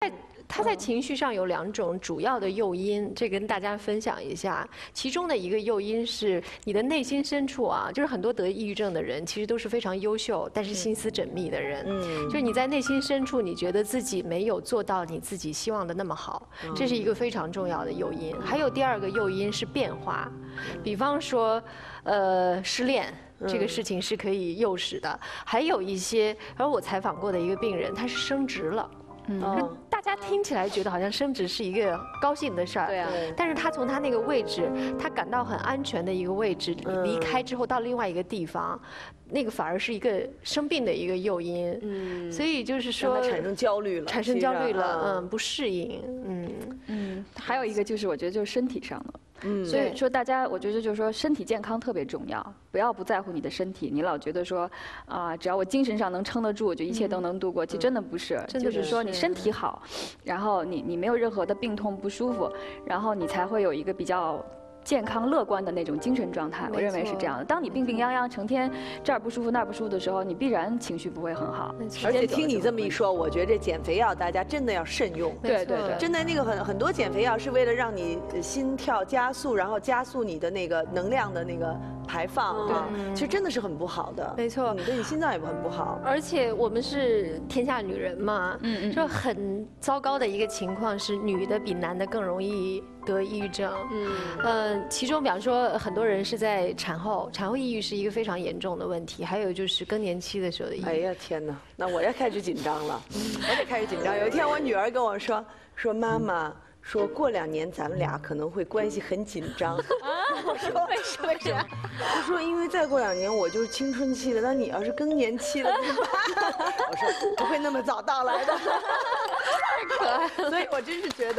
他在情绪上有2种主要的诱因，这跟大家分享一下。其中的一个诱因是你的内心深处啊，就是很多得抑郁症的人其实都是非常优秀，但是心思缜密的人。就是你在内心深处，你觉得自己没有做到你自己希望的那么好，这是一个非常重要的诱因。还有第2个诱因是变化，比方说，失恋。这个事情是可以诱使的，还有一些，而我采访过的一个病人，他是升职了。大家听起来觉得好像升职是一个高兴的事儿， 对啊。 但是他从他那个位置，他感到很安全的一个位置，离开之后到另外一个地方，那个反而是一个生病的一个诱因。所以就是说， 产生焦虑了， 不适应。 还有一个就是我觉得就是身体上的。所以说，大家我觉得就是说，身体健康特别重要，不要不在乎你的身体。你老觉得说，只要我精神上能撑得住，我就一切都能度过。其实真的不是，就是说你身体好，然后你没有任何的病痛不舒服，然后你才会有一个比较健康乐观的那种精神状态。我认为是这样的。当你病病殃殃，成天这儿不舒服那儿不舒服的时候，你必然情绪不会很好。 而且听你这么一说，我觉得这减肥药大家真的要慎用。 对， 真的那个很多减肥药是为了让你心跳加速，然后加速你的那个能量的那个排放啊，其实真的是很不好的。 没错， 对你心脏也很不好。 而且我们是天下女人嘛，就很糟糕的一个情况是，女的比男的更容易得抑郁症。其中比方说很多人是在产后抑郁是一个非常严重的问题，还有就是更年期的时候的抑郁。 哎呀天哪，那我要开始紧张了，我得开始紧张。有一天我女儿跟我说妈妈。说过2年咱们俩可能会关系很紧张。我说为什么？她说因为再过2年我就是青春期了，那你要是更年期了怎么办？我说不会那么早到来的。太可爱了。所以我真是觉得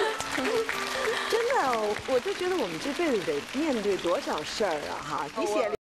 真的，我就觉得我们这辈子得面对多少事儿啊哈！你写。